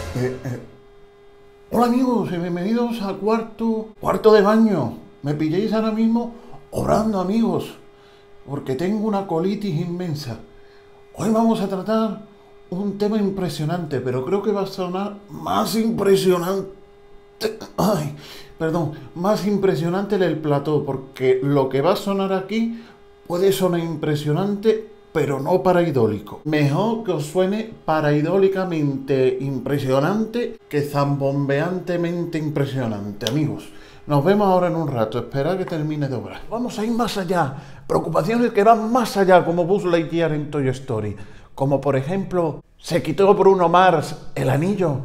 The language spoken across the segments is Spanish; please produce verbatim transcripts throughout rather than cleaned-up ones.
Eh, eh, Hola amigos y bienvenidos al cuarto, cuarto de baño. Me pilléis ahora mismo orando, amigos, porque tengo una colitis inmensa. Hoy vamos a tratar un tema impresionante, pero creo que va a sonar más impresionante. Ay, perdón, más impresionante el plató, porque lo que va a sonar aquí puede sonar impresionante, pero no paraidólico. Mejor que os suene paraidólicamente impresionante que zambombeantemente impresionante, amigos. Nos vemos ahora en un rato, esperad que termine de obrar. Vamos a ir más allá, preocupaciones que van más allá, como Buzz Lightyear en Toy Story. Como por ejemplo, ¿se quitó Bruno Mars el anillo?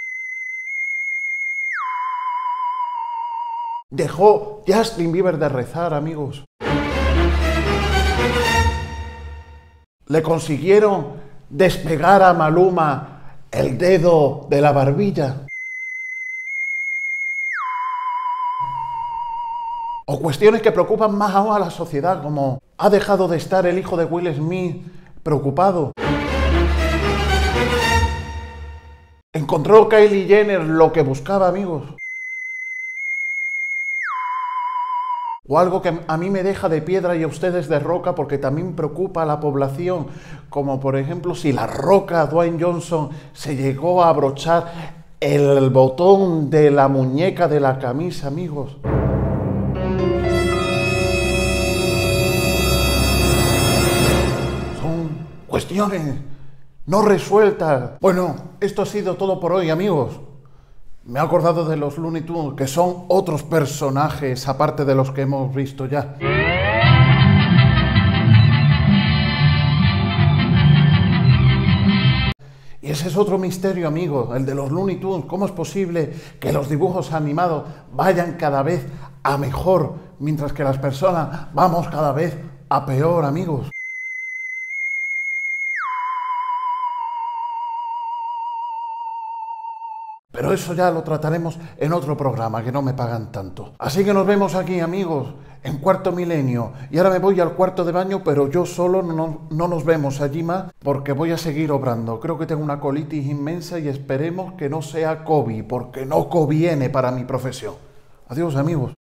Dejó Justin Bieber de rezar, amigos. Le consiguieron despegar a Maluma el dedo de la barbilla. O cuestiones que preocupan más aún a la sociedad, como ¿ha dejado de estar el hijo de Will Smith preocupado? ¿Encontró Kylie Jenner lo que buscaba, amigos? O algo que a mí me deja de piedra y a ustedes de roca, porque también preocupa a la población, como por ejemplo si la Roca Dwayne Johnson se llegó a abrochar el botón de la muñeca de la camisa, amigos. Son cuestiones no resueltas. Bueno, esto ha sido todo por hoy, amigos. Me he acordado de los Looney Tunes, que son otros personajes, aparte de los que hemos visto ya. Y ese es otro misterio, amigos, el de los Looney Tunes. ¿Cómo es posible que los dibujos animados vayan cada vez a mejor, mientras que las personas vamos cada vez a peor, amigos? Pero eso ya lo trataremos en otro programa, que no me pagan tanto. Así que nos vemos aquí, amigos, en Cuarto Milenio. Y ahora me voy al cuarto de baño, pero yo solo no, no nos vemos allí más, porque voy a seguir obrando. Creo que tengo una colitis inmensa y esperemos que no sea COVID, porque no conviene para mi profesión. Adiós, amigos.